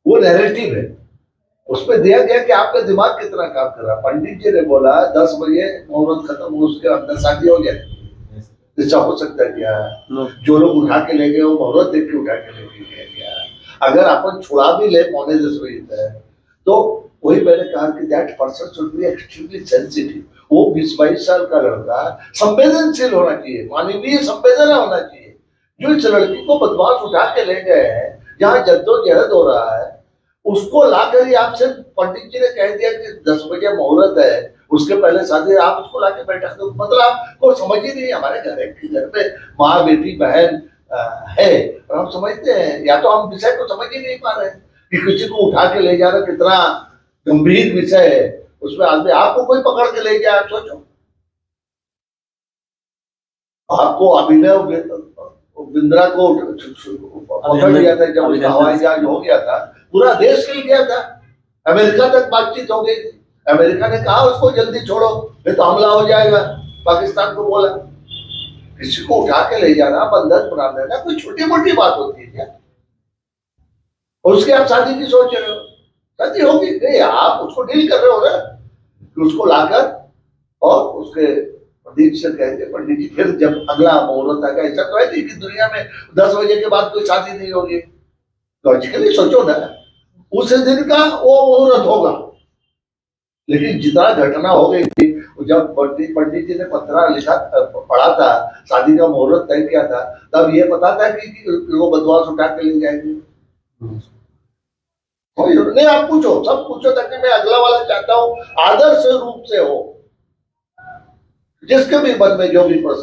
वो नैरेटिव है, उसमें दिया गया कि आपका दिमाग कितना काम कर रहा है। पंडित जी ने बोला 10 बजे मुहूर्त खत्म हो, उसके अंदर शादी हो जाए, ऐसा हो सकता है क्या? जो लोग उठा के ले गए वो मुहूर्त देख के उठा के ले गए क्या? अगर अपन छुड़ा भी ले 9:45 बजे तक, तो वही मैंने कहा कि that person should be extremely sensitive. वो 20-22 साल का लड़का संवेदनशील होना चाहिए, मानवीय संवेदना होना चाहिए। जो इस लड़की को बदमाश उठा के ले गए हैं, जहाँ जद्दोजहद हो रहा है, उसको लाकर ही आपसे पंडित जी ने कह दिया कि 10 बजे मुहूर्त है, उसके पहले शादी, आप उसको लाके बैठा दो। मतलब आपको समझ ही नहीं। हमारे घर पे माँ बेटी बहन है, और हम समझते हैं, या तो हम विषय को समझ ही नहीं पा रहे हैं कि किसी को उठा के ले जाना कितना गंभीर विषय है। उसमें आदमी आपको कोई पकड़ के ले जाए, आप सोचो, आपको अभिनव बिंद्रा को पकड़ लिया था जब उसका हवाई जहाज हो गया था, पूरा देश हिल गया था, अमेरिका तक बातचीत हो गई थी। अमेरिका ने कहा उसको जल्दी छोड़ो, नहीं तो हमला हो जाएगा। पाकिस्तान को बोला। किसी को उठा के ले जाना, बंधन बना देना कोई छोटी मोटी बात होती है क्या? और उसके आप शादी की सोच रहे हो, शादी होगी नहीं, आप उसको डील कर रहे हो ना, कि उसको लाकर और उसके पंडित से कहेंगे, पंडित जी फिर जब अगला मुहूर्त आएगा, ऐसा तो है नहीं कि दुनिया में 10 बजे के बाद कोई शादी नहीं होगी। लॉजिकली सोचो ना, उस दिन का वो मुहूर्त होगा। लेकिन जितना घटना हो गई थी, जब पंडित जी ने पत्रा लिखा पढ़ा था, शादी का मुहूर्त तय किया था, तब ये पता था कि वो बदमाश उठा के ले जाएंगे। नहीं, आप पूछो, सब पूछो, ताकि मैं अगला वाला चाहता हूँ आदर्श रूप से हो, जिसके भी मन में जो भी प्रश्न